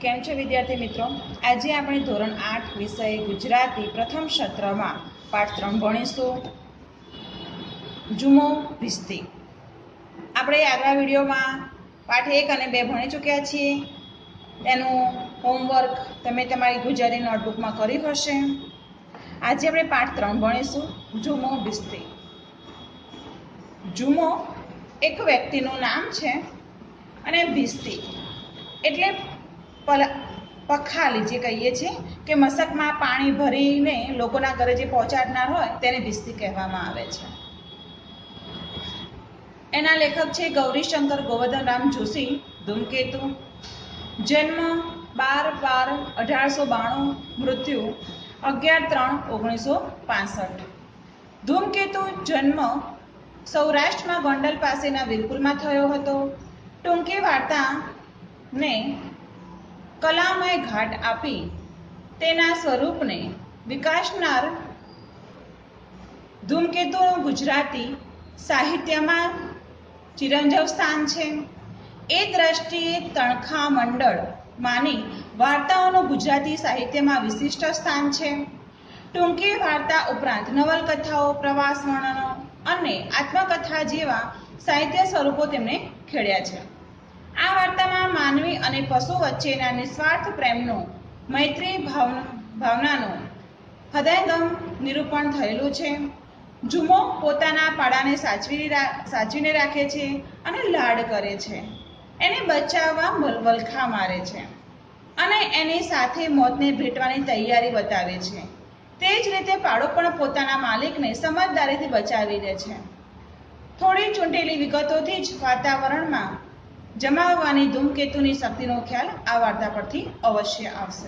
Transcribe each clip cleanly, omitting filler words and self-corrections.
કેમ છો વિદ્યાર્થી મિત્રો? આજે આપણે ધોરણ 8 વિષય ગુજરાતી પ્રથમ સત્રમાં પાઠ 3 ભણીશું, જુમો ભીસ્તી. આપણે આગલા વિડીયોમાં પાઠ 1 અને 2 ભણી ચૂક્યા છીએ. તેનું હોમવર્ક તમે તમારી ગુજરાતી નોટબુકમાં કર્યું હશે. આજે આપણે પાઠ 3 ભણીશું, જુમો ભીસ્તી. જુમો એક વ્યક્તિનું નામ છે અને ભીસ્તી એટલે પખાલી જે કહીએ છીએ કે મશકમાં પાણી ભરીને લોકોના ઘરે જે પહોંચાડનાર હોય તેને ભીસ્તી કહેવામાં આવે છે. એના લેખક છે ગૌરીશંકર ગોવર્ધનરામ જોશી. ધૂમકેતુ. જન્મ 12/12/1892, મૃત્યુ 11/3/1965. ધૂમકેતુ જન્મ સૌરાષ્ટ્રમાં ગોંડલ પાસેના વીરપુરમાં થયો હતો. ટૂંકી વાર્તાને કલામય ઘાટ આપી તેના સ્વરૂપને વિકાસનાર ધૂમકેતુનું ગુજરાતી સાહિત્યમાં ચિરંજીવ સ્થાન છે. એ દ્રષ્ટિએ તણખા મંડળ માની વાર્તાઓનું ગુજરાતી સાહિત્યમાં વિશિષ્ટ સ્થાન છે. ટૂંકી વાર્તા ઉપરાંત નવલકથાઓ, પ્રવાસ વર્ણનો અને આત્મકથા જેવા સાહિત્ય સ્વરૂપો તેમણે ખેડ્યા છે. આ વાર્તામાં માનવી અને પશુ વચ્ચેના નિસ્વાર્થ પ્રેમનું, મૈત્રી ભાવનાનું હૃદયંગમ નિરૂપણ થયેલું છે. જુમો પોતાના પાડાને સાચવીને રાખે છે અને લાડ કરે છે. એને બચાવવા વલખા મારે છે અને એની સાથે મોતને ભેટવાની તૈયારી બતાવે છે. તે જ રીતે પાડો પણ પોતાના માલિકને સમજદારીથી બચાવી દે છે. થોડી ચૂંટેલી વિગતોથી જ વાતાવરણમાં જમાવવાની ધૂમકેતુની શક્તિનો ખ્યાલ આ વાર્તા પરથી અવશ્ય આવશે.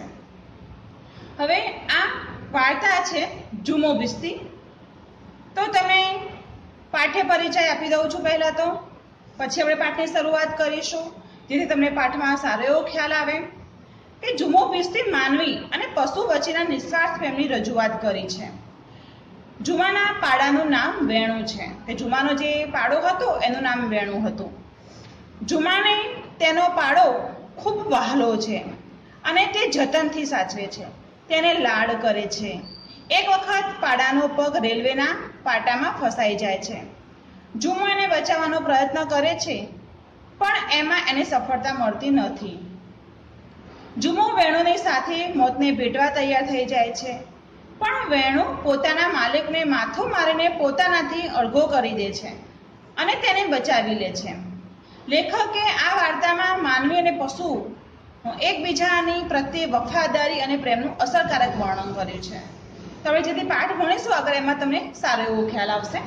હવે આ વાર્તા છે જુમો ભીસ્તી. તો તમે પાઠ્ય પરિચય આપી દઉં છું પહેલા તો, પછી આપણે પાઠની શરૂઆત કરીશું જેથી તમને પાઠમાં સારો એવો ખ્યાલ આવે કે જુમો ભીસ્તી માનવી અને પશુ વચ્ચેના નિસ્વાર્થ પ્રેમની રજૂઆત કરી છે. જુમાના પાડાનું નામ વેણુ છે. તે જુમાનો જે પાડો હતો એનું નામ વેણુ હતું. જુમાને તેનો પાડો ખૂબ વહાલો છે અને તે જતનથી સાચવે છે, તેને લાડ કરે છે. એક વખત પાડાનો પગ રેલવેના પાટામાં ફસાઈ જાય છે. જુમો એને બચાવવાનો પ્રયત્ન કરે છે પણ એમાં એને સફળતા મળતી નથી. જુમો વેણુની સાથે મોતને ભેટવા તૈયાર થઈ જાય છે પણ વેણુ પોતાના માલિકને માથું મારીને પોતાનાથી અળગો કરી દે છે અને તેને બચાવી લે છે. લેખકે આ વાર્તામાં માનવી અને પશુ એકબીજાની પ્રત્યે વફાદારી અને પ્રેમનું અસરકારક વર્ણન કર્યું છે. તો હવે જેથી પાઠ ભણીશું આગળ એમાં તમને સારો એવો ખ્યાલ આવશે.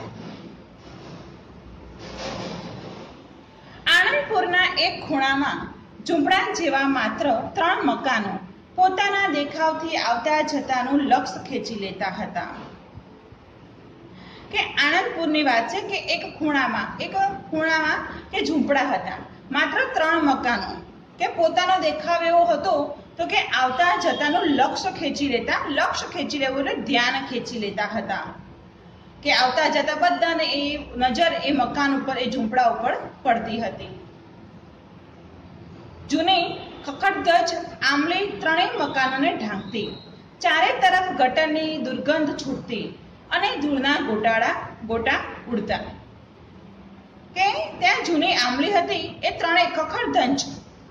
આણંદપુરના એક ખૂણામાં ઝૂંપડા જેવા માત્ર 3 મકાનો પોતાના દેખાવથી આવતા જતાનું લક્ષ્ય ખેંચી લેતા હતા. કે આણંદપુરની વાત છે કે એક ખૂણામાં કે ઝૂંપડા હતા, માત્ર 3 મકાનો કે પોતાનો દેખાવ એવો હતો તો કે આવતા જતાનું લક્ષ્ય ખેંચી લેવું એટલે ધ્યાન ખેંચી લેતા હતા કે આવતા જતા બધાને એ નજર એ મકાન ઉપર, એ ઝૂંપડા ઉપર પડતી હતી. જૂની ખખડધજ આંબલી 3 મકાનોને ઢાંકતી, ચારે તરફ ગટરની દુર્ગંધ છૂટતી અને ધૂળના ગોટા ઉડતા. કે ત્યાં જૂની આંબલી હતી એ 3 ખખડધજ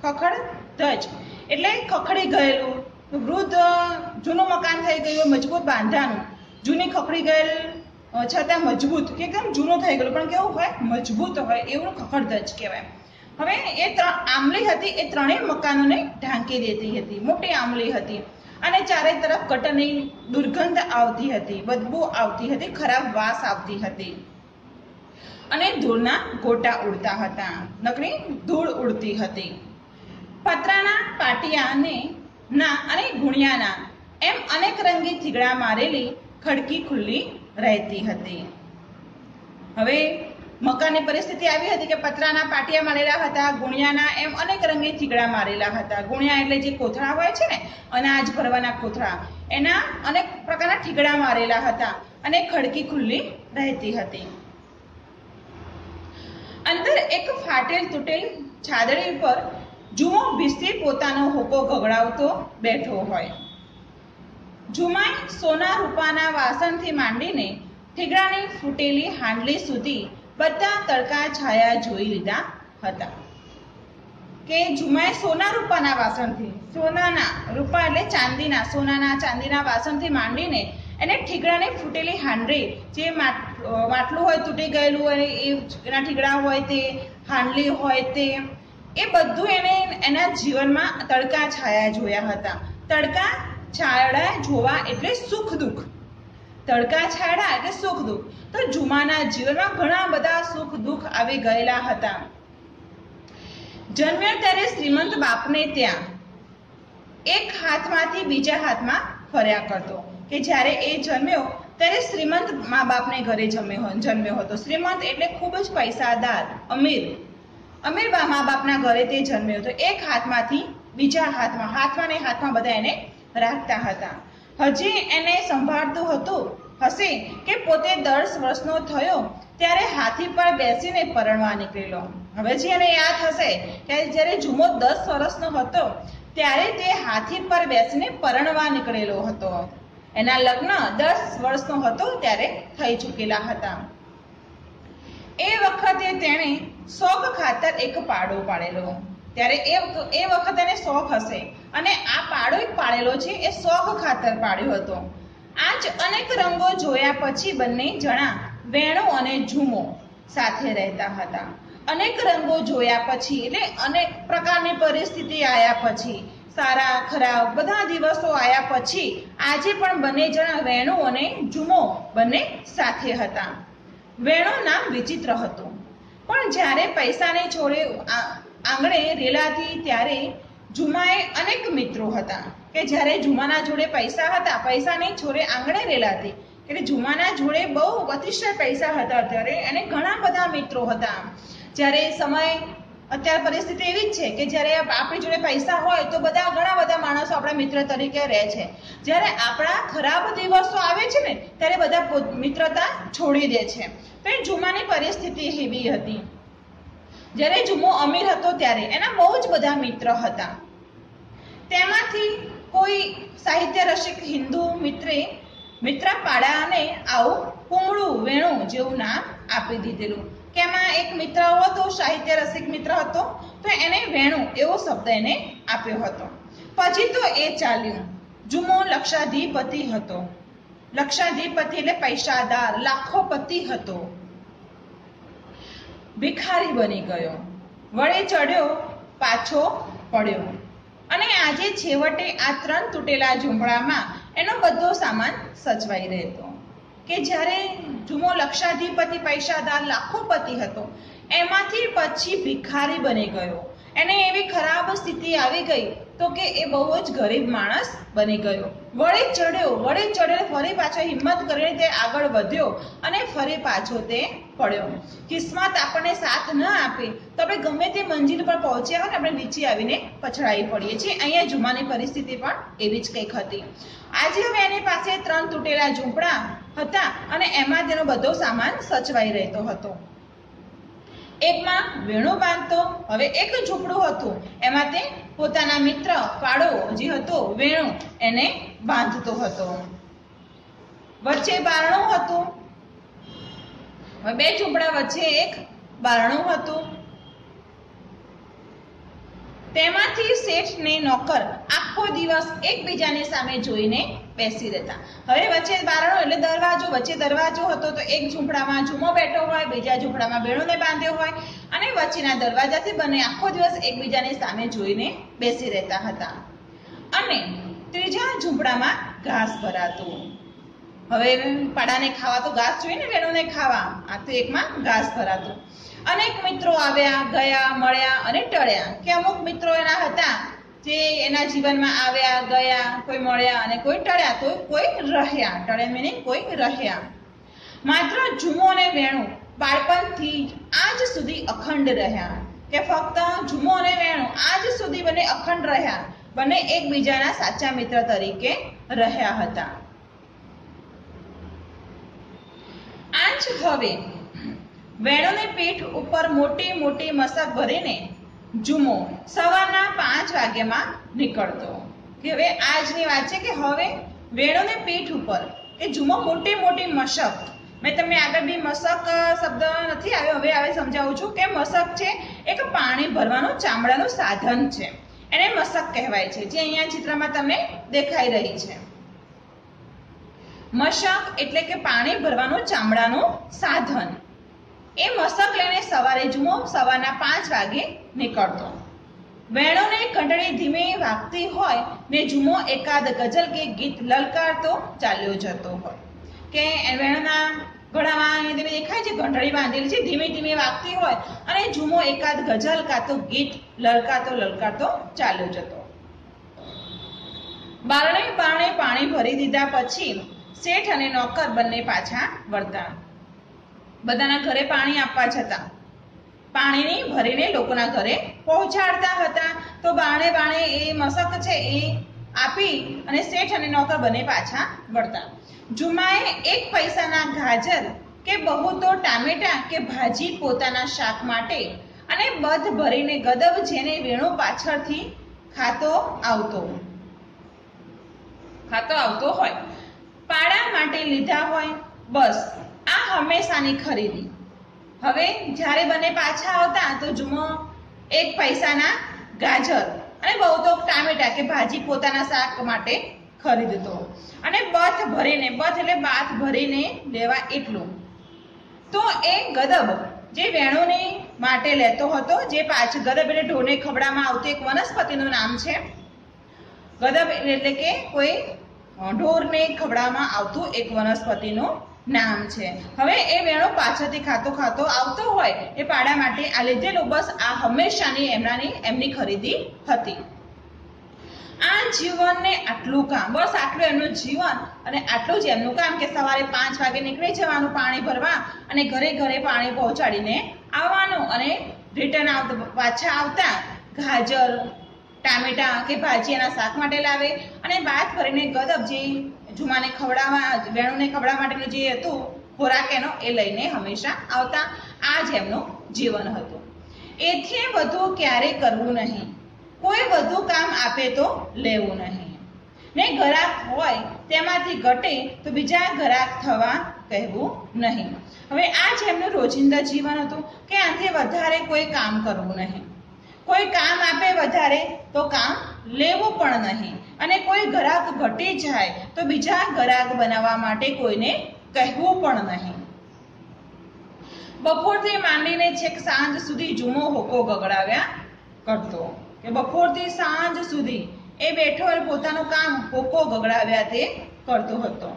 એટલે ખખડી ગયેલું, વૃદ્ધ જૂનું મકાન થઈ ગયું, મજબૂત બાંધાનું, જૂની ખખડી ગયેલ છતાં મજબૂત, કે એકદમ જૂનું થઈ ગયેલું પણ કેવું હોય, મજબૂત હોય એવું ખખડધજ કહેવાય. હવે એ આંબલી હતી એ 3 મકાનોને ઢાંકી દેતી હતી. મોટી આંબલી હતી અને ચારે તરફ ગટરની દુર્ગંધ આવતી હતી, બદબુ આવતી હતી, ખરાબ વાસ આવતી હતી અને ધૂળના ગોટા ઉડતા હતા, નકરી ધૂળ ઉડતી હતી. પતરાના પાટિયાને અને ગુણિયાના એમ અનેક રંગી થીગડા મારેલી ખડકી ખુલ્લી રહેતી હતી. હવે મકાનની પરિસ્થિતિ આવી હતી કે પતરાના પાટિયા મારેલા હતા, ગુણિયાના એમ અનેક રંગી થીગડા મારેલા હતા. ગુણિયા એટલે જે કોથળા હોય છે ને, અનાજ ભરવાના કોથળા, એના અનેક પ્રકારના થીગડા મારેલા હતા અને ખડકી ખુલ્લી રહેતી હતી. અંદર એક ફાટેલ તૂટેલ છાદડી પર ઝુમો ભીસી પોતાનો હોકો ગગડાવતો બેઠો હોય. ઝુમાએ સોના રૂપાના વાસણથી માંડીને ઠીકરાની ફૂટેલી હાંડલી સુધી બધા તડકા છાયા જોઈ લીધા હતા. કે ઝુમાએ સોના રૂપાના વાસણથી, સોનાના રૂપા એટલે ચાંદીના, સોનાના ચાંદીના વાસણથી માંડીને એને ઠીકરાની ફૂટેલી હાંડલી, જે માટલું હોય તૂટી ગયેલું હોય એના ઠીકરા હોય તે, હાંડલી હોય તે, એ બધું એને એના જીવનમાં તડકા છાયા જોયા હતા. તડકા છાયડા જોવા એટલે સુખ દુઃખ, તડકા છાયડા એટલે સુખ દુઃખ. તો ઝુમાના જીવનમાં ઘણા બધા સુખ દુઃખ આવી ગયેલા હતા. જન્મ્યો ત્યારે શ્રીમંત બાપને ત્યાં એક હાથમાંથી બીજા હાથમાં ફર્યા કરતો. કે જ્યારે એ જન્મ્યો ત્યારે શ્રીમંત મા બાપને ઘરે જન્મ્યો હતો. શ્રીમંત એટલે ખૂબ જ પૈસાદાર, અમીર મા બાપના ઘરે તે જન્મ્યો હતો. એક હાથમાંથી બીજા હાથમાં ને હાથમાં બધા એને રાખતા હતા. હજી એને સંભાળતું હતું હશે કે પોતે 10 વર્ષનો થયો ત્યારે હાથી પર બેસીને પરણવા નીકળેલો. હવે જે એને યાદ હશે કે જ્યારે ઝુમો 10 વર્ષનો હતો ત્યારે તે હાથી પર બેસીને પરણવા નીકળેલો હતો. એના લગ્ન 10 વર્ષનો હતો ત્યારે થઈ ચૂકેલા હતા. એ વખતે તેણે શોખ ખાતર એક પાડો પાડેલો. ત્યારે એ વખતે એને શોખ હશે અને આ પાડો એક પાડેલો છે એ શોખ ખાતર પાડ્યો હતો. આજ અનેક રંગો જોયા પછી બંને જણા વેણુ અને ઝુમો સાથે રહેતા હતા. અનેક રંગો જોયા પછી એટલે અનેક પ્રકારની પરિસ્થિતિ આવ્યા પછી, સારા ખરાબ બધા દિવસો આવ્યા પછી આજે પણ બંને જણા વેણુ અને ઝુમો બંને સાથે હતા. વેણુ નામ વિચિત્ર હતું, પણ જ્યારે પૈસાને છોડે આંગણે રેલાતી ત્યારે ઝુમાએ અનેક મિત્રો હતા. કે જ્યારે ઝુમાના જોડે પૈસા હતા, પૈસાની છોડે આંગણે રેલાતી, એટલે ઝુમાના જોડે બહુ અતિશય પૈસા હતા ત્યારે એને ઘણા બધા મિત્રો હતા. જ્યારે અત્યારે પરિસ્થિતિ એવી જ છે કે જ્યારે આપણી જોડે પૈસા હોય તો ઘણા બધા માણસો આપણા મિત્ર તરીકે રહે છે. જ્યારે આપણા ખરાબ દિવસો આવે છે ને ત્યારે બધા મિત્રતા છોડી દે છે. તો એ ઝુમાની પરિસ્થિતિ એવી હતી. જ્યારે ઝુમો અમીર હતો ત્યારે એના બહુ જ બધા મિત્ર હતા. તેમાંથી કોઈ સાહિત્ય રસિક હિન્દુ મિત્ર પાડાને આવું કુમળું વેણુ જેવું નામ આપી દીધેલું. કે એમાં એક મિત્ર હતો, સાહિત્ય રસિક મિત્ર હતો, તો એને વેણુ એવો શબ્દ એને આપ્યો હતો. પછી તો એ ચાલ્યું. ઝુમો લક્ષાધિપતિ હતો. લક્ષાધિપતિ એટલે પૈસાદાર, લાખોપતિ હતો. ભિખારી બની ગયો, વળે ચડ્યો, પાછો પડ્યો. અને આજે છેવટે આ 3 તૂટેલા ઝૂંપડામાં એનો બધો સામાન સચવાઈ રહેતો. કે જ્યારે ઝુમો લક્ષાધિપતિ, પૈસાદાર, લાખોપતિ હતો, એમાંથી પછી ભિખારી બની ગયો. એને એવી ખરાબ સ્થિતિ આવી ગઈ તો કે એ બહુ જ ગરીબ માણસ બની ગયો. વળે ચડ્યો, ફરી પાછો હિંમત કરીને તે આગળ વધ્યો અને ફરી પાછો તે પડ્યો. કિસ્મત આપણને સાથ ન આપે તો આપણે ગમે તે મંજિલ પર પહોંચ્યા હોય ને આપણે નીચે આવીને પછડાઈ પડીએ છીએ. અહીંયા ઝુમાની પરિસ્થિતિ પણ એવી જ કંઈક હતી. આજે હવે એની પાસે 3 તૂટેલા ઝૂંપડા હતા અને એમાં તેનો બધો સામાન સચવાઈ રહેતો હતો. એકમાં વેણુ બાંધતો, હવે એક ઝૂંપડું હતું એમાં તે પોતાના મિત્ર પાડો જે હતો વેણુ એને બાંધતો હતો. વચ્ચે બારણું હતું. હવે 2 ઝૂંપડા વચ્ચે એક બારણું હતું. તેમાંથી શેઠ ને નોકર આખો દિવસ એકબીજાની સામે જોઈને બેસી રહેતા. હવે વચ્ચે બારણું એટલે દરવાજો, વચ્ચે દરવાજો હતો તો એક ઝૂંપડામાં ઝુમો બેઠો હોય, બીજા ઝૂંપડામાં વેણુને બાંધ્યો હોય અને વચ્ચેના દરવાજાથી બંને આખો દિવસ એકબીજાની સામે જોઈને બેસી રહેતા હતા. અને ત્રીજા ઝૂંપડામાં ઘાસ ભરાતું. હવે પાડાને ખાવા તો ઘાસ જોઈએ ને, વેણુને ખાવા, આ તો એકમાં ઘાસ ભરાતું. અનેક મિત્રો આવ્યા ગયા, મળ્યા અને ટળ્યા. કે અમુક મિત્રો એના હતા જે એના જીવનમાં આવ્યા ગયા, કોઈ મળ્યા અને કોઈ ટળ્યા, તો કોઈ રહ્યા. ટળ્યા મીનિંગ કોઈ રહ્યા. માત્ર ઝુમો અને વેણુ બાળપણથી આજ સુધી અખંડ રહ્યા. કે ફક્ત ઝુમો અને વેણુ આજ સુધી બંને અખંડ રહ્યા. બંને એકબીજાના સાચા મિત્ર તરીકે રહ્યા હતા. આજ હવે વેણુની પીઠ ઉપર મોટી મોટી મસક ભરીને જુમો સવારના 5 વાગ્યામાં નીકળતો. કે હવે આજની વાત છે કે હવે વેણુને પીઠ ઉપર એ જુમો મોટી મોટી મશક, મેં તમને આગળ બી મશક શબ્દ નથી આવ્યો, હવે સમજાવું છું કે મશક છે એક પાણી ભરવાનું ચામડાનું સાધન છે, એને મશક કહેવાય છે, જે અહીંયા ચિત્રમાં તમને દેખાઈ રહી છે. મશક એટલે કે પાણી ભરવાનું ચામડાનું સાધન. એ મશક લઈને સવારે જુમો સવારના 5 વાગે નીકળતો. વેણોને ઘંટડી ધીમે વાગતી હોય ને જુમો એકાદ ગઝલ કે ગીત લલકારતો ચાલ્યો જતો હોય. કે વેણોના ગળામાં અહીંયા દેખાય છે ઘંટડી બાંધેલી છે, ધીમે ધીમે વાગતી હોય અને જુમો એકાદ ગઝલ કાં તો ગીત લલકારતો ચાલ્યો જતો. બારણે પાણી ભરી દીધા પછી શેઠ અને નોકર બંને પાછા વળતા. બધાના ઘરે પાણી આપવા છતાં પાણીની ભરીને લોકોના ઘરે પહોંચાડતા હતા. તો બાણે એ મશક છે એ આપી અને શેઠ અને નોકર બંને પાછા વળતા. જુમાએ 1 પૈસાના ગાજર કે બહુ તો ટામેટા કે ભાજી પોતાના શાક માટે અને બધ ભરીને ગદબ જેને વેણુ પાછળથી ખાતો આવતો હોય પાડા માટે લીધા હોય. બસ આ હંમેશાની ખરીદી. હવે જ્યારે બંને પાછા આવતા તો જુમો 1 પૈસાના ગાજર અને બહુ તો ટામેટા કે ભાજી પોતાના શાક માટે ખરીદતો અને બથ ભરીને, બથ એટલે બાથ ભરીને લેવા એટલું. તો એ ગદબ જે વેણુને માટે લેતો હતો, જે પાછળ ગદબ એટલે ઢોરને ખવડાવવામાં આવતું એક વનસ્પતિનું નામ છે. ગદબ એટલે કે કોઈ ઢોરને ખવડાવવામાં આવતું એક વનસ્પતિનું નામ છે. હવે એ વેણો પાછળથી ખાતો આવતો હોય એ પાડા માટે આ લીધેલું. બસ આ હંમેશાની એમની ખરીદી હતી. આ જીવનને આટલું કામ, બસ આટલું એમનું જીવન અને આટલું જ એમનું કામ કે સવારે 5 વાગે નીકળી જવાનું પાણી ભરવા અને ઘરે ઘરે પાણી પહોંચાડીને આવવાનું અને રિટર્ન પાછા આવતા ગાજર ટામેટા કે ભાજી એના શાક માટે લાવે અને બાદ ભરીને ગદબ જે જુમાને વેણુને ખવડાવવા માટેનું જે હતું ખોરાક એનો એ લઈને હંમેશા આવતા. આ જ એમનું જીવન હતું. એથી વધુ ક્યારે કરવું નહીં, કોઈ વધુ કામ આપે તો લેવું નહીં ને ઘરાક હોય તેમાંથી ઘટે તો બીજા ઘરાક થવા કહેવું નહીં. હવે આ જ એમનું રોજિંદા જીવન હતું કે આથી વધારે કોઈ કામ કરવું નહીં, કોઈ કામ આપે વધારે તો કામ લેવું પણ નહીં અને કોઈ ઘરાક ઘટી જાય તો બીજા ઘરાક બનાવવા માટે કોઈને કહેવું પણ નહીં. બપોરથી માંડીને છેક સાંજ સુધી જુમો હોકો ગગડાવ્યા કરતો. કે બપોરથી સાંજ સુધી એ બેઠો પોતાનું કામ હોકો ગગડાવ્યા તે કરતો હતો.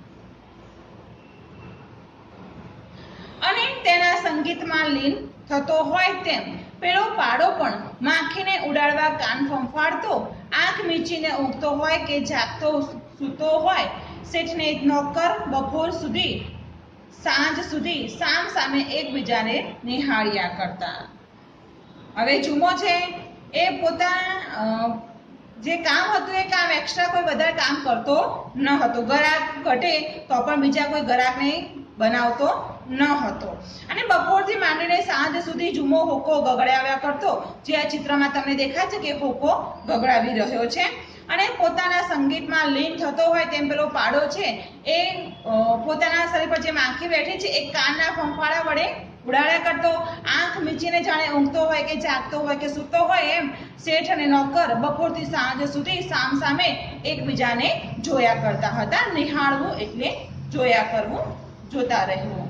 અને તેના સંગીતમાં લીન થતો હોય તેમ પેલો પાડો પણ માખીને ઉડાડવા કાન ફંફાડતો, આંખ મીચીને ઊંઘતો હોય કે જાગતો સૂતો હોય. શેઠને નોકર બપોર સુધી સાંજ સુધી સામ સામે એકબીજાને નિહાળ્યા કરતા. હવે જુમો છે એ પોતાના જે કામ હતું એ કામ એક્સ્ટ્રા કોઈ વધારે કામ કરતો ન હતો. ગરાક ઘટે તો પણ બીજા કોઈ ગરાકને બનાવતો ન હતો અને બપોરથી માંડીને સાંજ સુધી જુમો હોકો ગગડાવ્યા કરતો. જે આ ચિત્રમાં તમને દેખાય છે કે હોકો ગગડાવી રહ્યો છે અને પોતાના સંગીતમાં લીન થતો હોય તેમ પેલો પાડો છે એ પોતાના શરીર પર જે માખી બેઠી છે એ કાનના ફંફાડા વડે ઉડાડ્યા કરતો, આંખ મીચીને જાણે ઊંઘતો હોય કે જાગતો હોય કે સૂતો હોય એમ શેઠ અને નોકર બપોરથી સાંજ સુધી સામ સામે એકબીજાને જોયા કરતા હતા. નિહાળવું એટલે જોયા કરવું, જોતા રહેવું.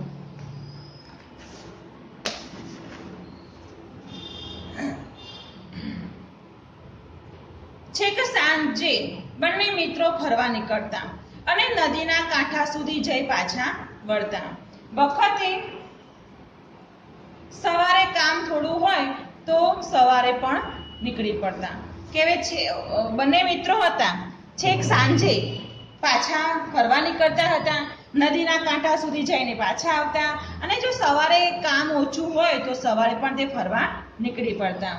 છેક સાંજે બંને મિત્રો ફરવા નીકળતા અને નદીના કાંઠા સુધી જઈ પાછા વળતા. વખતે સવારે કામ થોડું હોય તો સવારે પણ નીકળી પડતા. કેવે છે બંને મિત્રો હતા, છેક સાંજે પાછા ફરવા નીકળતા હતા, નદીના કાંઠા સુધી જઈને પાછા આવતા અને જો સવારે કામ ઓછું હોય તો સવારે પણ તે ફરવા નીકળી પડતા.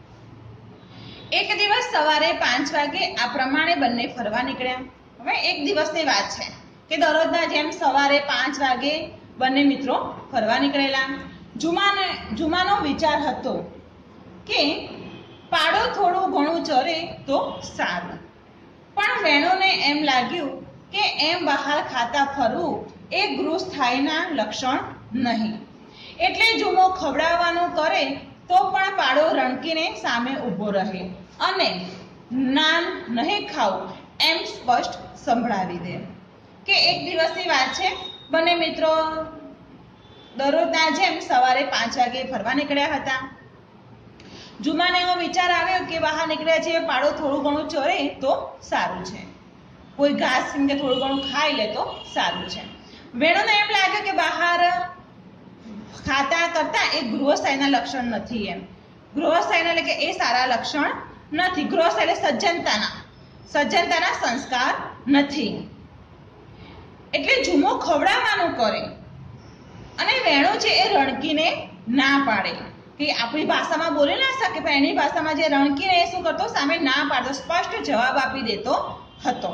એક દિવસ સવારે 5 વાગે આ પ્રમાણે બંને ફરવા નીકળ્યા. હવે એક દિવસની વાત છે કે દરરોજના જેમ સવારે 5 વાગે બંને મિત્રો ફરવા નીકળેલા. જુમાનો વિચાર હતો કે પાડો થોડું ઘણું ચરે તો સારું. પણ વેણુને એમ લાગ્યું કે એમ બહાર ખાતા ફરવું એ ગૃહસ્થાયના લક્ષણ નહીં. એટલે જુમો ખવડાવવાનું કરે તો પણ પાડો રણકીને સામે ઊભો રહે અને નાન નહીં ખાવું એમ સ્પષ્ટ સંભળાવી દે. કે એક દિવસની વાત છે, બંને મિત્રો દરરોજના જેમ સવારે 5 વાગે ફરવા નીકળ્યા હતા. જુમાને એવો વિચાર આવ્યો કે બહાર નીકળ્યા છે, પાડો થોડું ઘણું ચરે તો સારું છે, કોઈ ઘાસ કે થોડું ઘણું ખાઈ લે તો સારું છે. વેણુને એમ લાગ્યું કે બહાર ખાતા કરતા એ ગૃહસ્થાયના લક્ષણ નથી. એમ ગૃહસ્થાયના એટલે કે એ સારા લક્ષણ નથી. ગૃહસ્થ એટલે સજ્જનતાના સંસ્કાર નથી. એટલે જુમો ખવડાવવાનું કરે અને વેણુ છે એ રણકીને ના પાડે. કે આપણી ભાષામાં બોલી ના શકે, પણ એની ભાષામાં જે રણકીને એ શું કરતો, સામે ના પાડતો, સ્પષ્ટ જવાબ આપી દેતો હતો.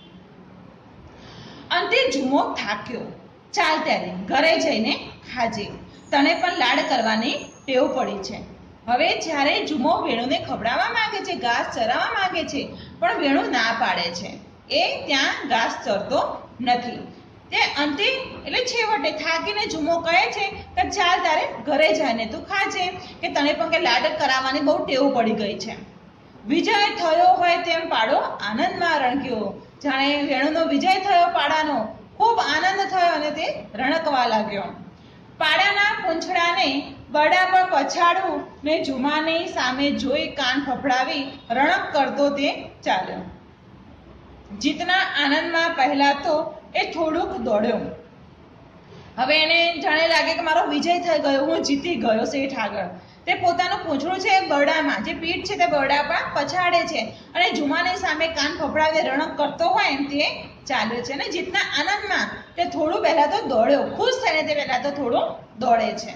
અંતે જુમો થાક્યો. ચાલ ત્યારે ઘરે જઈને ખાજે, તને પણ લાડ કરવાની ટેવ પડી છે. હવે જ્યારે જુમો વેણુને ખવડાવવા માંગે છે, ઘાસ ચરાવવા માંગે છે, પણ વેણુ ના પાડે છે. એ ત્યાં ઘાસ ચરતો નથી. તે અંતે એટલે છેવટે થાકીને જુમો કહે છે કે ચાલ તારે ઘરે જઈને તું ખાજે, કે તને પણ કે લાડ કરાવવાની બહુ ટેવ પડી ગઈ છે. વિજય થયો હોય તેમ પાડો આનંદમાં રણક્યો. જાણે વેણુનો વિજય થયો પાડાનો, ખૂબ આનંદ થયો અને તે રણકવા લાગ્યો. પાડાના પૂંછડાને બરડા પર પછાડવું ને જુમાની સામે જોઈ કાન ફફડાવી રણક કરતો તે ચાલ્યો. જીતના આનંદમાં પહેલા તો એ થોડુંક દોડ્યો. હવે એને જાણે લાગે કે મારો વિજય થઈ ગયો, હું જીતી ગયો શેઠ આગળ. તે પોતાનું પૂંછડું છે બરડામાં, જે પીઠ છે તે બરડા પર પછાડે છે અને જુમાની સામે કાન ફફડાવી રણક કરતો હોય એમ તે ચાલ્યો છે. અને જીતના આનંદમાં તે થોડું પહેલા તો દોડ્યો, ખુશ થઈને તે પહેલા તો થોડું દોડે છે.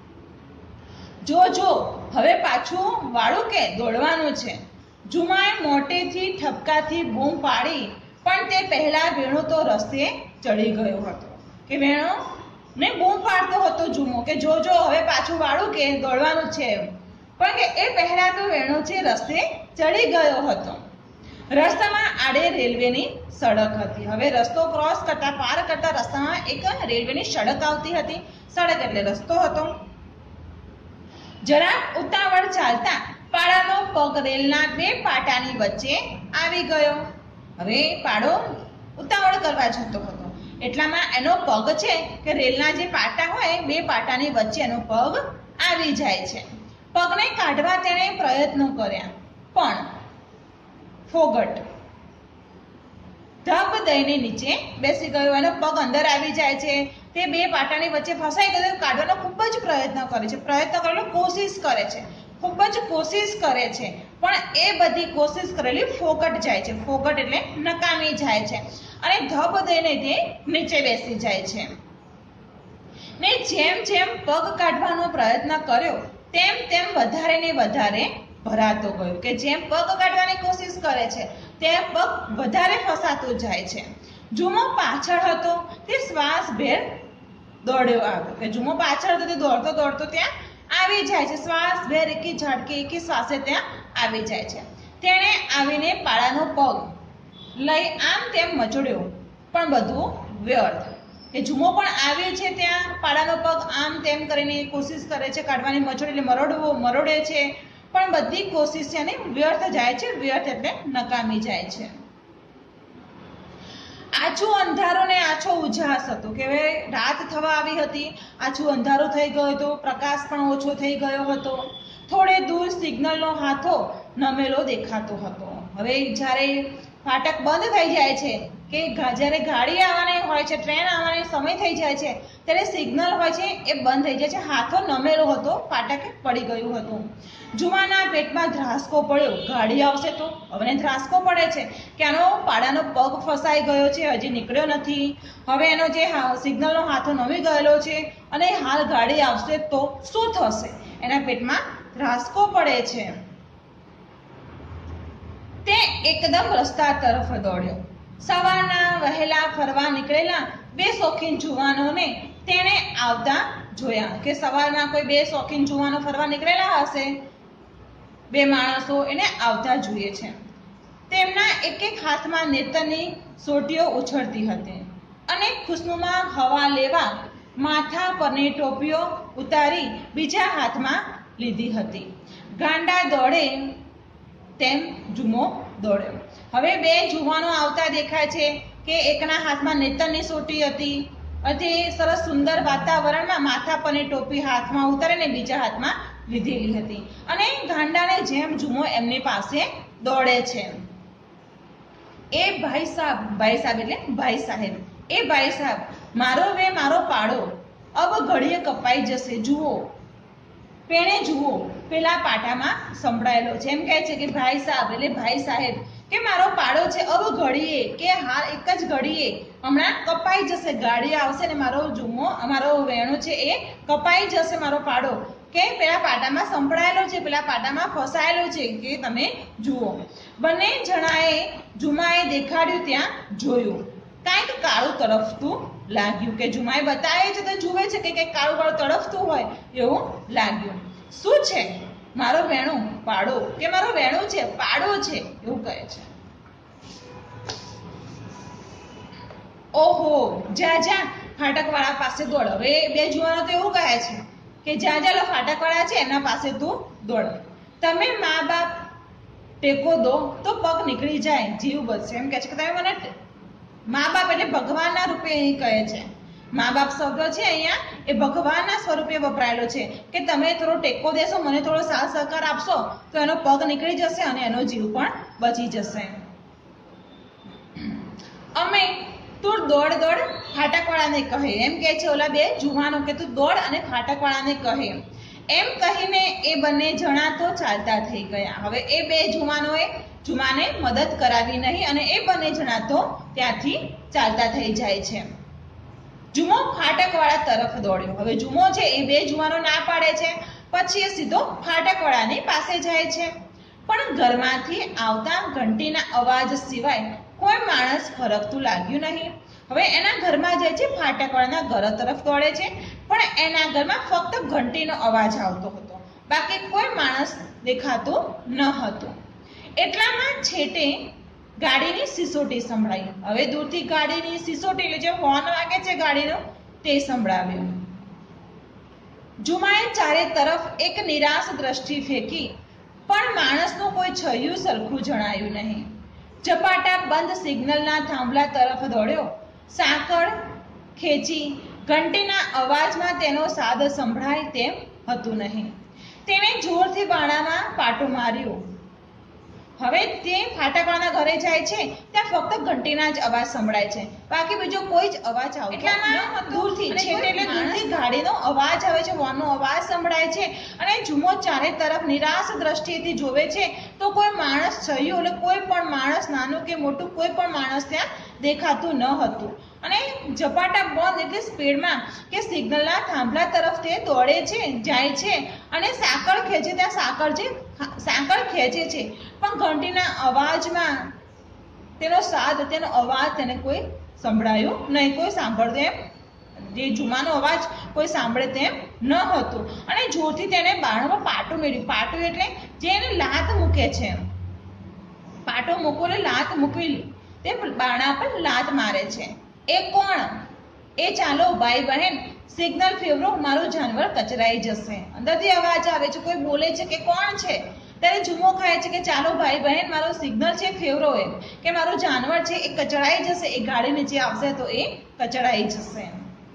જો હવે પાછું વાળું કે દોડવાનું છે. જુમાએ મોટેથી ઠપકાથી બૂમ પાડી, પણ તે પહેલા વેણુ તો રસ્તે ચડી ગયો હતો. કે વેણુ ને બૂમ પાડતો હતો જુમો કે જો હવે પાછું વાળું કે દોડવાનું છે, પણ કે એ પહેલા તો વેણુ છે રસ્તે ચડી ગયો હતો. રસ્તામાં આડે રેલવેની સડક હતી. હવે રસ્તો ક્રોસ કરતા પાર કરતા રસ્તામાં એક રેલવેની સડક આવતી હતી. સડક એટલે રસ્તો હતો. જરાક ઉતાવળ ચાલતા પાડાનો પગ રેલના 2 પાટાની વચ્ચે આવી ગયો. હવે પાડો ઉતાવળ કરવા જતો હતો, એટલામાં એનો પગ છે કે રેલના જે પાટા હોય 2 પાટાની વચ્ચે એનો પગ આવી જાય છે. પગને કાઢવા તેણે પ્રયત્નો કર્યા, પણ ફોગટ ધબ દઈને નીચે બેસી ગયો. એનો પગ અંદર આવી જાય છે, તે 2 પાટાની વચ્ચે ફસાઈ ગયો. કાઢવાનો ખૂબ જ પ્રયત્ન કરે છે, કોશિશ કરે છે, ખૂબ જ કોશિશ કરે છે, પણ એ બધી કોશિશ કરેલી ફોગટ જાય છે. ફોગટ એટલે નકામી જાય છે અને ધબ દઈને તે નીચે બેસી જાય છે. ને જેમ જેમ પગ કાઢવાનો પ્રયત્ન કર્યો તેમ તેમ વધારે ને વધારે ભરાતો ગયો. કે જેમ પગ કાઢવાની કોશિશ કરે છે તેમ પગ વધારે ફસાતો જાય છે. જુમો પાછળ હતો તે શ્વાસભેર દોડ્યો આવ્યો. કે જુમો પાછળ હતો તે દોડતો દોડતો ત્યાં આવી જાય છે. શ્વાસભેર એકી ઝાટકે એકી શ્વાસે ત્યાં આવી જાય છે. તેણે આવીને પાડાનો પગ લઈ આમ તેમ મચોડ્યો, પણ બધું વ્યર્થ. કે જુમો પણ આવ્યો છે ત્યાં પાડાનો પગ આમ તેમ કરીને કોશિશ કરે છે કાઢવાની, મચોડી એટલે મરોડે છે, પણ બધી કોશિશ છે ને વ્યર્થ જાય છે. વ્યર્થ એટલે નકામી જાય છે. આછું અંધારું ને આછો ઉજાસ હતો. કે હવે રાત થવા આવી હતી, આછું અંધારું થઈ ગયું હતું, પ્રકાશ પણ ઓછો થઈ ગયો હતો. થોડે દૂર સિગ્નલનો હાથો નમેલો દેખાતો હતો. હવે જ્યારે ફાટક બંધ થઈ જાય છે કે જ્યારે ગાડી આવવાની હોય છે, ટ્રેન આવવાનો સમય થઈ જાય છે, ત્યારે સિગ્નલ હોય છે એ બંધ થઈ જાય છે. હાથો નમેલો હતો, ફાટકે પડી ગયું હતું. જુમાના પેટમાં ધ્રાસકો પડ્યો. ગાડી આવશે તો હવે ધ્રાસકો પડે છે કે આનો પાડાનો પગ ફસાઈ ગયો છે, હજી નીકળ્યો નથી. હવે એનો જે સિગ્નલનો હાથો નમી ગયેલો છે અને હાલ ગાડી આવશે તો શું થશે, એના પેટમાં ધ્રાસકો પડે છે. તે એકદમ રસ્તા તરફ દોડ્યો. સવારના વહેલા ફરવા નીકળેલા 2 શોખીન જુવાનોને તેણે આવતા જોયા. કે સવારના કોઈ 2 શોખીન જુવાનો ફરવા નીકળેલા હશે બે માણસો એને આવતા જોઈએ છે. તેમના એક એક હાથમાં નેતરની સોટીઓ ઉછળતી હતી અને ખુશનુમા હવા લેવા માથા પરની ટોપીઓ ઉતારી બીજા હાથમાં લીધી હતી. ગાંડા દોડે તેમ ઝુમો દોડ્યો. હવે બે જુવાનો આવતા દેખાય છે કે એકના હાથમાં નેતરની સોટી હતી અને સરસ સુંદર વાતાવરણમાં માથા પરની ટોપી હાથમાં ઉતારીને બીજા હાથમાં લીધેલી હતી અને ગાંડાને જેમ ઝુમો એમની પાસે દોડે છે. એ ભાઈ સાહેબ એટલે ભાઈ સાહેબ, એ ભાઈ સાહેબ મારો વે મારો પાડો અબ ઘડીએ કપાઈ જશે, જુઓ પેણે જુઓ. પેલા પાટામાં સંભળાયેલો છે. એમ કહે છે કે ભાઈ સાહેબ એટલે ભાઈ સાહેબ કે મારો પાડો છે અબ ઘડીએ કે હાલ એક જ ઘડીએ હમણાં કપાઈ જશે, ગાડી આવશે ને મારો ઝુમો અમારો વેણો છે એ કપાઈ જશે, મારો પાડો કે પેલા પાટામાં સંભળાયેલો છે, પેલા પાટામાં ફસાયેલો છે કે તમે જુઓ. બંને જણાએ ઝુમાએ દેખાડ્યું ત્યાં જોયું. કાંઈક કાળું તરફતું લાગ્યું કે ઝુમાએ બતાવે છે તો જુએ છે કે કંઈક કાળું કાળું તરફતું હોય એવું લાગ્યું. શું છે? મારો વેણું પાડો કે મારો વેણું છે પાડો છે એવું કહે છે. ઓહો જા જા ફાટકવાળા પાસે દોડ. હવે બે જુવાનો તો એવું કહે છે કે જ્યાં જ્યાં ફાટકવાળા છે એના પાસે તું દોડ. તમે મા બાપ ટેકો દો તો પગ નીકળી જાય, જીવ બચશે. એમ કહે છે કે તમે મને મા બાપ એટલે ભગવાનના રૂપે અહીં કહે છે. મા બાપ શબ્દ છે અહીંયા એ ભગવાનના સ્વરૂપે વપરાયેલો છે કે તમે થોડો ટેકો દેશો, મને થોડો સાથ સહકાર આપશો તો એનો પગ નીકળી જશે અને એનો જીવ પણ બચી જશે. અમે તું દોડ દોડ ફાટકવાળાને કહે. એમ કહે છે ઓલા બે જુવાનો કે તું દોડ અને ફાટકવાળાને કહે. એમ કહીને એ બંને જણા તો ચાલતા થઈ ગયા. હવે એ બે જુવાનોએ ઝુમાને મદદ કરાવી નહીં અને એ બંને જણા તો ત્યાંથી ચાલતા થઈ જાય છે. ઝુમો ફાટકવાળા તરફ દોડ્યો. હવે ઝુમો છે એ બે જુવાનો ના પાડે છે, પછી એ સીધો ફાટકવાળાની પાસે જાય છે. પણ ઘરમાંથી આવતા ઘંટીના અવાજ સિવાય કોઈ માણસ ફરકતું લાગ્યું નહીં. હવે એના ઘરમાં જાય છે, ફાટકવાળાના ઘર તરફ દોડે છે, પણ એના ઘરમાં ફક્ત ઘંટીનો અવાજ આવતો હતો, બાકી કોઈ માણસ દેખાતું ન હતું. એટલામાં છેટે ગાડીની સિસોટી સંભળાઈ. હવે દૂરથી ગાડીની સિસોટી એટલે જે હોર્ન વાગે છે ગાડીનો તે સંભળાવ્યું. ઝુમાએ ચારે તરફ એક નિરાશ દ્રષ્ટિ ફેંકી પણ માણસનું કોઈ છયું સરખું જણાયું નહીં. ઝપાટા બંધ સિગ્નલના થાંભલા તરફ દોડ્યો. સાંકળ ખેંચી ઘંટીના અવાજમાં તેનો સાદ સંભળાય તેમ હતું નહીં. તેણે જોરથી બાણામાં પાટો માર્યો. હવે તે ફાટકવાળાના ઘરે જાય છે ત્યાં ફક્ત ઘંટીના જ અવાજ સંભળાય છે, બાકી બીજો કોઈ જ અવાજ આવતો એટલામાં દૂરથી છેટે એટલે દૂરથી ગાડીનો અવાજ આવે છે, હોર્નનો અવાજ સંભળાય છે અને ઝુમો ચારે તરફ નિરાશ દ્રષ્ટિએથી જોવે છે તો કોઈ માણસ છયું એટલે કોઈ પણ માણસ નાનું કે મોટું કોઈ પણ માણસ ત્યાં દેખાતું ન હતું. અને ઝપાટા બંધ એટલે સ્પીડમાં કે સિગ્નલના થાંભલા તરફ તે દોડે છે, જાય છે અને સાંકળ ખેંચે ત્યાં સાંકળ ખેંચે છે, પણ ઘંટીના અવાજમાં તેનો સાદ તેનો અવાજ તેને કોઈ સંભળાયો નહીં, કોઈ સાંભળતું એમ જે ઝુમાનો અવાજ કોઈ સાંભળે તેમ ન હતું. અને જોરથી તેને બારણામાં પાટું મેળવ્યું. પાટું એટલે જે એને લાત મૂકે છે, પાટો મૂકો એટલે લાત મૂકેલી, તે બારણા પર લાત મારે છે. એ કોણ? એ ચાલો ભાઈ બહેન સિગ્નલ ફેરવો, મારું જાનવર કચરાઈ જશે. અંદરથી અવાજ આવે છે, કોઈ બોલે છે કે કોણ છે? ત્યારે ઝુમો ખાય છે કે ચાલો ભાઈ બહેન મારું સિગ્નલ છે ફેરવો, એમ કે મારું જાનવર છે એ કચડાઈ જશે, એ ગાડી નીચે આવશે તો એ કચડાઈ જશે.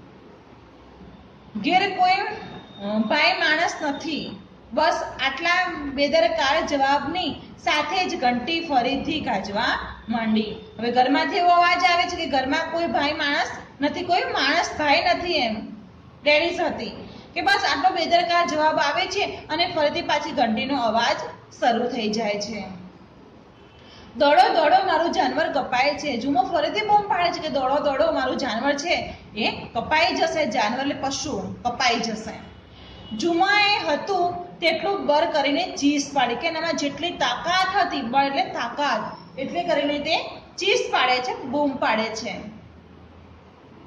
ઘેર કોઈ ભાઈ માણસ નથી. બસ આટલા બેદરકાર જવાબની સાથે જ ઘંટી ફરીથી ગાજવા માંડી. હવે ઘરમાંથી એવો અવાજ આવે છે કે ઘરમાં કોઈ ભાઈ માણસ નથી, કોઈ માણસ ભાઈ નથી, એમ લેડીઝ હતી કે બસ આટલો બેદરકાર જવાબ આવે છે અને ફરીથી પાછી ઘંટીનો અવાજ શરૂ થઈ જાય છે. દોડો દોડો મારું જાનવર કપાય છે. ઝુમો ફરીથી બૂમ પાડે છે કે દોડો દોડો મારું જાનવર છે એ કપાઈ જશે. જાનવર એટલે પશુ કપાઈ જશે. ઝુમાએ હતું તેટલું બર કરીને ચીસ પાડી કે એનામાં જેટલી તાકાત હતી, બળ એટલે તાકાત, એટલે કરીને તે ચીસ પાડે છે, બૂમ પાડે છે.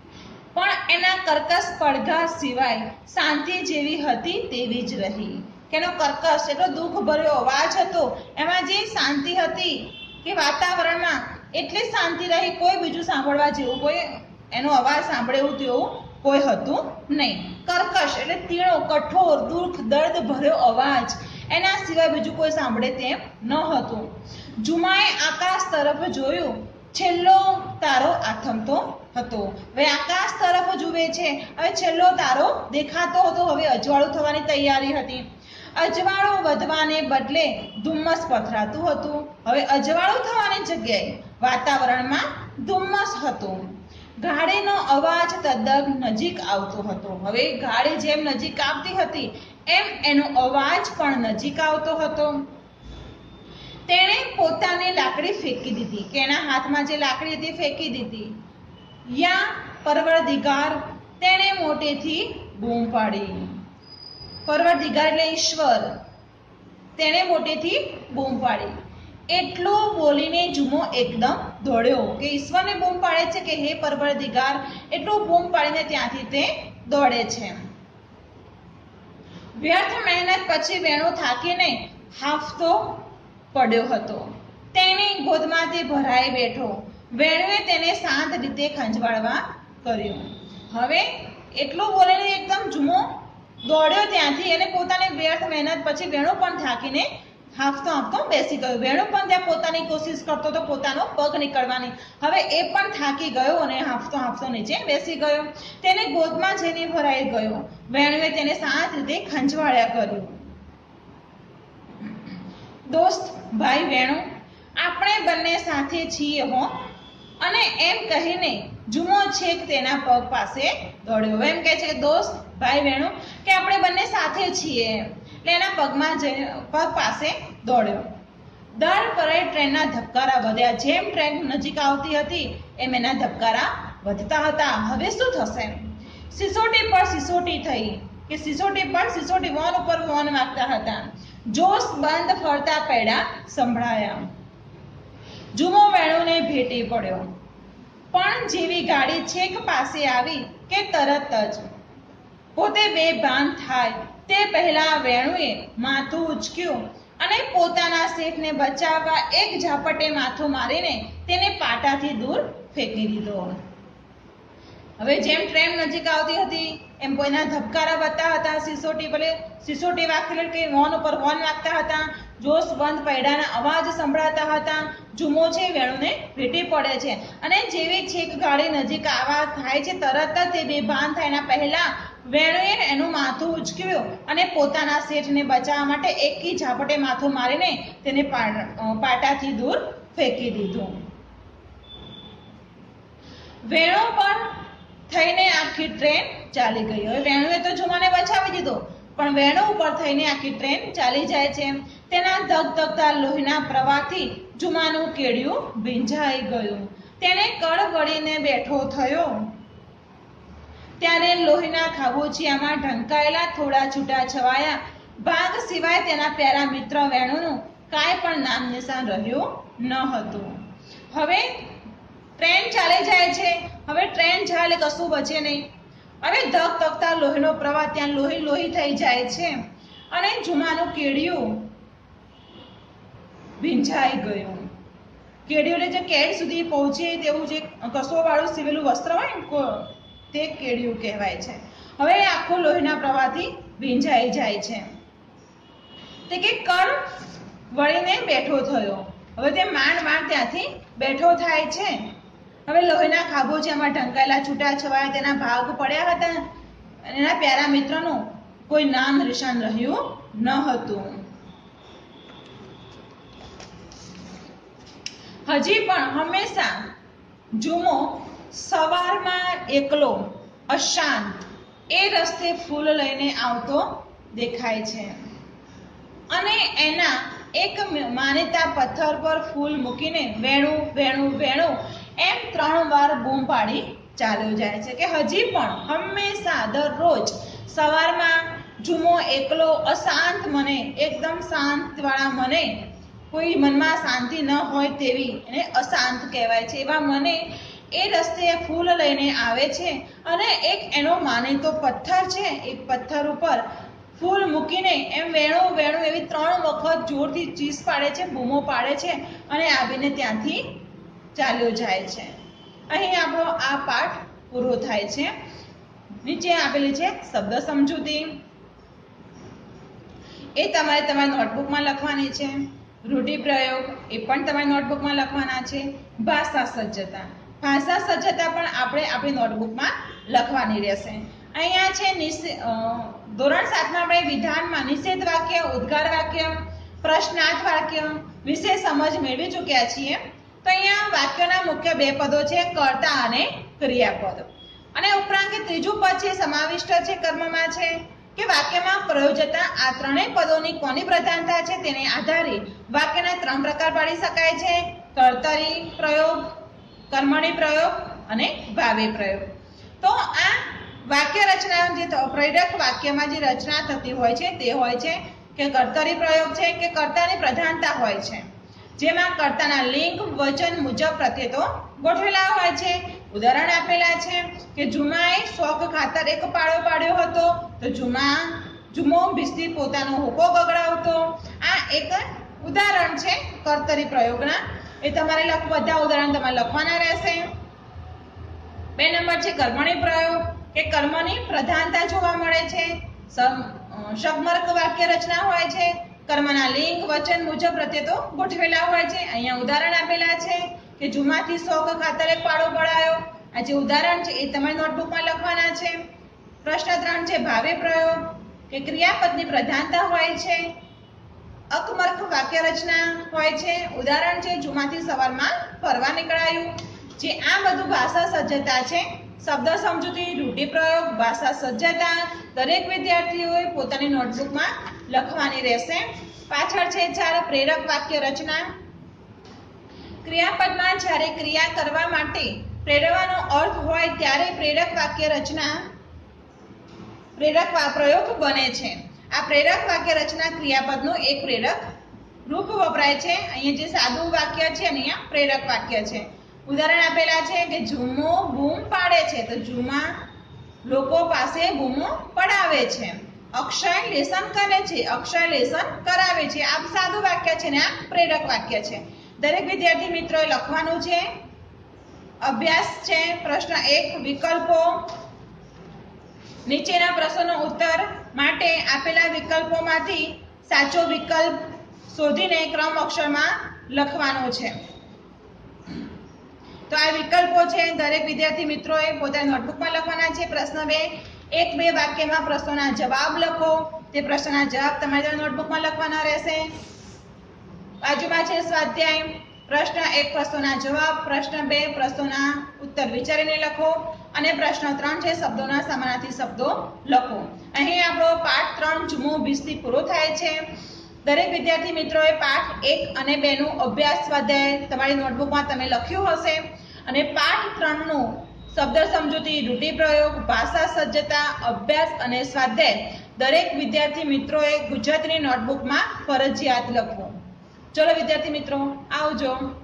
પણ એના કર્કશ પડઘા સિવાય શાંતિ જેવી હતી તેવી જ રહી. કે એનો કર્કશ એટલો દુઃખ ભર્યો અવાજ હતો, એમાં જે શાંતિ હતી કે વાતાવરણમાં એટલી શાંતિ રહી, કોઈ બીજું સાંભળવા જેવું, કોઈ એનો અવાજ સાંભળે એવું તેવું કોઈ હતું નહીં. કર્કશ એટલે તીણો, કઠોર, દુઃખ, દર્દ ભર્યો અવાજ, એના સિવાય બીજું કોઈ સાંભળે તેમ ન હતું. જુમાએ આકાશ તરફ જોયું, છેલ્લો તારો આથમતો હતો. હવે આકાશ તરફ જુએ છે, હવે છેલ્લો તારો દેખાતો હતો. હવે અજવાળું થવાની તૈયારી હતી. અજવાળું વધવાને બદલે ધુમ્મસ પથરાતું હતું. હવે અજવાળું થવાની જગ્યાએ વાતાવરણમાં ધુમ્મસ હતું. ગાડીનો અવાજ તદ્દન નજીક આવતો હતો. હવે ગાડી જેમ નજીક આવતી હતી એમ એનો અવાજ પણ નજીક આવતો હતો. તેણે પોતાની લાકડી ફેંકી દીધી, કે એના હાથમાં જે લાકડી હતી ફેંકી દીધી. યા પરવરદિગાર, તેણે મોટેથી બૂમ પાડી. પરવરદિગાર એટલે ઈશ્વર, તેણે મોટેથી બૂમ પાડી. એટલું બોલીને જુમો એકદમ દોડ્યો, કે ઈશ્વરને બૂમ પાડે છે કે હે પરવરદિગાર, એટલું બૂમ પાડીને ત્યાંથી તે દોડે છે. વ્યર્થ મહેનત પછી વેણુ થાકીને હાંફતો પડ્યો હતો. તેની ગોદમાં તે ભરાઈ બેઠો. વેણુએ તેને શાંત રીતે ખંજવાળવા કર્યું. હવે એટલું બોલીને એકદમ જુમો દોડ્યો ત્યાંથી, અને પોતાની વ્યર્થ મહેનત પછી વેણુ પણ થાકીને હાંફતો હાંફતો બેસી ગયો. વેણુ પણ ત્યાં પોતાની કોશિશ કરતો હતો પોતાનો પગ નીકળવાની. હવે એ પણ થાકી ગયો અને હાંફતો હાંફતો નીચે બેસી ગયો. તેને ગોદમાં જઈને ભરાઈ ગયો. વેણુએ તેને શાંત રીતે ખંજવાળ્યા કર્યું. દોસ્ત, ભાઈ વેણુ, આપણે બંને સાથે છીએ હો. અને એમ કહીને જુમો છેક તેના પગ પાસે દોડ્યો. એમ કહે છે કે દોસ્ત, ભાઈ વેણુ, કે આપણે બંને સાથે છીએ. એટલે એના પગ પાસે દોડ્યો. દર પરે ટ્રેનના ધબકારા વધ્યા. જેમ ટ્રેન નજીક આવતી હતી એમ એના ધબકારા વધતા હતા. હવે શું થશે? સિસોટી પર સિસોટી થઈ, કે સિસોટી પર સિસોટી, વોન ઉપર વોન વાગતા હતા. જોશ બંધ ફરતા પૈડા સંભળાયા. જુમો વેણુને ભેટી પડ્યો. પણ જેવી ગાડી છેક પાસે આવી કે તરત જ પોતે બેભાન થાય તે પહેલા વેણુએ માથું ઉચક્યું અને પોતાના શેઠને બચાવવા એક ઝાપટે માથું મારીને તેને પાટાથી દૂર ફેંકી દીધો. હવે જેમ ટ્રેન નજીક આવતી હતી એમ કોઈના ધબકારા વધતા હતા. સિસોટી વાગતી કે હોર્ન ઉપર હોર્ન વાગતા હતા. જોશ બંધ પૈડાના અવાજ સંભળાતા હતા. જુમો છે વેણુને ભેટી પડે છે, અને જેવી છેક ગાડી નજીક આવવા થાય છે તરત જ તે બેભાન થાય એના પહેલા વેણુએ એનું માથું ઉચક્યું અને પોતાના શેઠને બચાવવા માટે એકી ઝાપટે માથું મારીને તેને પાટાથી દૂર ફેંકી દીધું. વેણુ પર થઈને આખી ટ્રેન ચાલી ગઈ. હવે વેણુએ તો જુમાને બચાવી દીધો, પણ વેણુ ઉપર થઈને આખી ટ્રેન ચાલી જાય છે. તેના ધગધગતા લોહીના પ્રવાહથી જુમાનું કેડિયું ભીંજાઈ ગયું. તેને કળવળીને બેઠો થયો ત્યારે લોહીના ખાબોચિયામાં ઢંકાયેલા થોડા છૂટા છવાયા ભાગ સિવાય તેના પ્યારા મિત્ર વેણુનું કાંઈ પણ નામ નિશાન રહ્યું ન હતું. હવે ટ્રેન ચાલી જાય છે. હવે ટ્રેન જાય એટલે કશું બચે નહીં. હવે ધગધગતા લોહીનો પ્રવાહ ત્યાં લોહી લોહી થઈ જાય છે અને જુમાનું કેડિયું ભીંજાઈ ગયું. કેડિયું એટલે જે કેડ સુધી પહોંચે તેવું જે કસોવાળું સીવેલું વસ્ત્ર હોય ને તે કેડિયું કહેવાય છે. હવે આખો લોહીના પ્રવાહથી ભીંજાઈ જાય છે. તે કે કળ વળીને બેઠો થયો. હવે તે માંડ માંડ ત્યાંથી બેઠો થાય છે. હવે લોહીના ખાબોચિયામાં ઢંકાયેલા છૂટા છવાયા તેના ભાગ પડ્યા હતા. એના પ્યારા મિત્રનું કોઈ નામ નિશાન રહ્યું ન હતું. હજી પણ હંમેશા જુમો સવારમાં એકલો અશાંત એ રસ્તે ફૂલ લઈને આવતો દેખાય છે, અને એના એક માનીતા પથ્થર પર ફૂલ મૂકીને વેણુ વેણુ વેણુ એમ 3 વાર બૂમ પાડી ચાલ્યો જાય છે. કે હજી પણ હંમેશા દરરોજ સવારમાં જુમો એકલો અશાંત મને, એકદમ શાંતવાળા મને, કોઈ મનમાં શાંતિ ન હોય તેવી એને અશાંત કહેવાય છે, એવા મને એ રસ્તે ફૂલ લઈને આવે છે અને એક એનો માનીતો પથ્થર છે એ પથ્થર ઉપર ફૂલ મૂકીને એમ વેણું વેણું એવી 3 વખત જોરથી ચીસ પાડે છે, બૂમો પાડે છે અને આવીને ત્યાંથી ચાલ્યો જાય છે. અહીં આપણો આ પાઠ પૂરો થાય છે. નીચે આપેલી છે શબ્દ સમજૂતી, એ તમારે તમારી નોટબુકમાં લખવાની છે. રૂઢિપ્રયોગ એ પણ તમારી નોટબુકમાં લખવાના છે. ભાષા સજ્જતા, ભાષા સજ્જતા પણ આપણે આપણી નોટબુકમાં લખવાની રહેશે. અહીંયા છે ધોરણ 7માં આપણે વિધાનમાં નિષેધ વાક્ય, ઉદ્ગાર વાક્ય, પ્રશ્નાર્થ વાક્ય વિશે સમજ મેળવી ચૂક્યા છીએ. તો અહીંયા વાક્યના મુખ્ય 2 પદો છે, કર્તા અને ક્રિયાપદ. અને ઉપરાંત ત્રીજું પદ છે સમાવિષ્ટ છે, કર્મમાં છે કે વાક્યમાં પ્રયોજતા આ ત્રણેય પદોની કોની પ્રધાનતા છે તેને આધારે વાક્યના 3 પ્રકાર પાડી શકાય છે: કર્તરી પ્રયોગ, કર્મણી પ્રયોગ અને ભાવે પ્રયોગ. તો આ વાક્ય રચના જે પ્રેરક વાક્યમાં જે રચના થતી હોય છે તે હોય છે કે કર્તરી પ્રયોગ છે કે કર્તાની પ્રધાનતા હોય છે, જેમાં કર્તાના લિંગ વચન મુજબ પ્રત્યયો ગોઠવેલા હોય છે. ઉદાહરણ આપેલા છે કે જુમાએ શોખ ખાતર એક પાળો પાડ્યો હતો, તો જુમો ભીસથી પોતાનો હોકો ગગડાવતો. આ એક ઉદાહરણ છે કર્તરી પ્રયોગના. એ તમારે બધા ઉદાહરણ તમારે લખવાના રહેશે. 2 નંબર છે કર્મણી પ્રયોગ કે કર્મની પ્રધાનતા જોવા મળે છે. શબ્દમર્ક વાક્ય રચના હોય છે, કર્મના લિંગ વચન મુજબ પ્રત્યયો ગોઠવેલા હોય છે. અહીંયા ઉદાહરણ આપેલા છે કે જુમાથી શોખ ખાતર એક પાળો પડાયો. આ જે ઉદાહરણ છે એ તમારી નોટબુકમાં લખવાના છે. પ્રશ્ન 3 છે ભાવે પ્રયોગ કે ક્રિયાપદની પ્રધાનતા હોય છે. અકમર્ક વાક્ય રચના હોય છે. ઉદાહરણ છે જુમાથી સવારમાં ફરવા નીકળાયું. જે આ બધું ભાષા સજ્જતા છે. શબ્દ સમજૂતી, રૂઢિપ્રયોગ, ભાષા સજ્જતા દરેક વિદ્યાર્થીઓએ પોતાની નોટબુકમાં લખવાની રહેશે. પાછળ છે 4 પ્રેરક વાક્ય રચના. ક્રિયાપદમાં જ્યારે ક્રિયા કરવા માટે પ્રેરવાનો અર્થ હોય ત્યારે પ્રેરક વાક્ય રચના પ્રયોગ બને છે. આ પ્રેરક વાક્ય રચના ક્રિયાપદનું એક પ્રેરક રૂપ વપરાય છે. અહીંયા જે સાદું વાક્ય છે અહીંયા પ્રેરક વાક્ય છે. ઉદાહરણ આપેલા છે કે જુમો બૂમ પાડે છે, તો જુમા લોકો પાસે બૂમો પડાવે છે. અક્ષય લેસન કરે છે, અક્ષય લેસન કરાવે છે. આ સાદું વાક્ય છે ને આ પ્રેરક વાક્ય છે. દરેક વિદ્યાર્થી મિત્રોએ લખવાનું છે. અભ્યાસ છે પ્રશ્ન 1 વિકલ્પો. નીચેના પ્રશ્નોનો ઉત્તર માટે આપેલા વિકલ્પોમાંથી સાચો વિકલ્પ શોધીને ક્રમ અક્ષરમાં લખવાનો છે. તો આ વિકલ્પો છે દરેક વિદ્યાર્થી મિત્રોએ પોતાની નોટબુકમાં લખવાના છે. પ્રશ્ન 2 1-2 વાક્યમાં પ્રશ્નોના જવાબ લખો. તે પ્રશ્નના જવાબ તમારી નોટબુકમાં લખવાના રહેશે. બાજુમાં છે સ્વાધ્યાય. પ્રશ્ન 1 પ્રશ્નોના જવાબ, પ્રશ્ન 2 પ્રશ્નોના ઉત્તર વિચારીને લખો અને પ્રશ્ન 3 છે શબ્દોના સમાનાર્થી શબ્દો લખો. અહીં આપણો પાઠ 3 જુમો ભીસથી પૂરો થાય છે. દરેક વિદ્યાર્થી મિત્રોએ પાઠ 1 અને 2 નું અભ્યાસ સ્વાધ્યાય તમારી નોટબુકમાં તમે લખ્યું હશે અને પાઠ 3 નું શબ્દ સમજૂતી, રૂઢિપ્રયોગ, ભાષા સજ્જતા, અભ્યાસ અને સ્વાધ્યાય દરેક વિદ્યાર્થી મિત્રોએ ગુજરાતીની નોટબુકમાં ફરજિયાત લખવું. ચલો વિદ્યાર્થી મિત્રો આવજો.